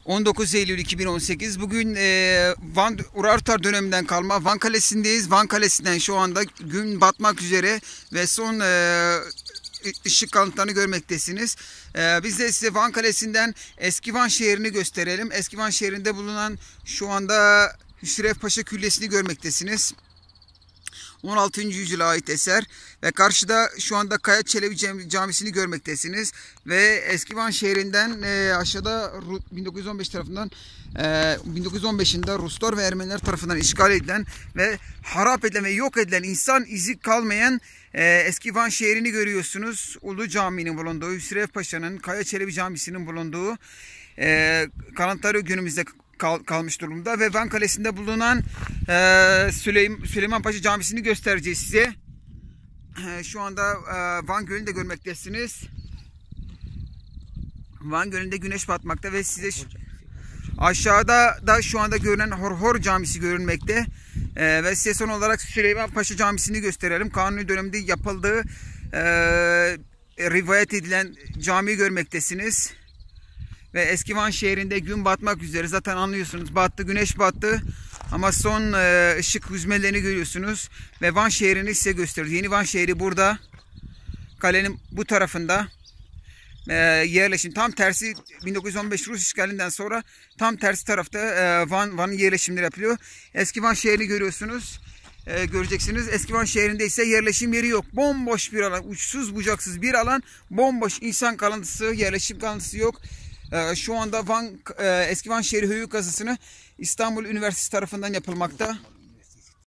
19 Eylül 2018. Bugün Van Urartu döneminden kalma Van Kalesi'ndeyiz. Van Kalesi'nden şu anda gün batmak üzere ve son ışık kalıntılarını görmektesiniz. Biz de size Van Kalesi'nden eski Van şehrini gösterelim. Eski Van şehrinde bulunan şu anda Hüsrev Paşa Küllesi'ni görmektesiniz. 16. yüzyıla ait eser ve karşıda şu anda Kaya Çelebi Camisi'ni görmektesiniz ve eski Van şehrinden aşağıda 1915 tarafından 1915'inde Ruslar ve Ermeniler tarafından işgal edilen ve harap edilen ve yok edilen, insan izi kalmayan eski Van şehrini görüyorsunuz. Ulu Camii'nin bulunduğu, Hüsrev Paşa'nın, Kaya Çelebi Camisi'nin bulunduğu kalıntıları günümüzde kalmış durumda ve Van Kalesi'nde bulunan Süleyman Paşa Camisi'ni göstereceğiz size. Şu anda Van Gölü'nü de görmektesiniz. Van Gölü'nde güneş batmakta ve size aşağıda da şu anda görünen Horhor Camisi görünmekte. Ve size son olarak Süleyman Paşa Camisi'ni gösterelim. Kanuni döneminde yapıldığı rivayet edilen camiyi görmektesiniz. Ve eski Van şehrinde gün batmak üzere, zaten anlıyorsunuz, battı, güneş battı ama son ışık hüzmelerini görüyorsunuz ve Van şehrini size gösteriyor. Yeni Van şehri burada, kalenin bu tarafında yerleşim tam tersi. 1915 Rus işgalinden sonra tam tersi tarafta Van'ın yerleşimleri yapılıyor. Eski Van şehrini görüyorsunuz, göreceksiniz. Eski Van şehrinde ise yerleşim yeri yok, bomboş bir alan, uçsuz bucaksız bir alan, bomboş, insan kalıntısı, yerleşim kalıntısı yok. Şu anda eski Van şehri höyük kazısını İstanbul Üniversitesi tarafından yapılmakta.